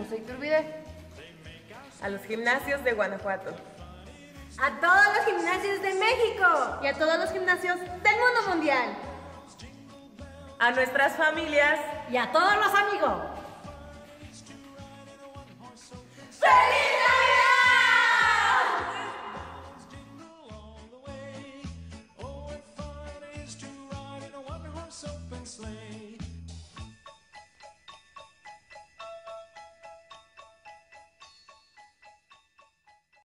José Iturbide. A los gimnasios de Guanajuato. A todos los gimnasios de México. Y a todos los gimnasios del mundo mundial. A nuestras familias. Y a todos los amigos. ¡Feliz Navidad!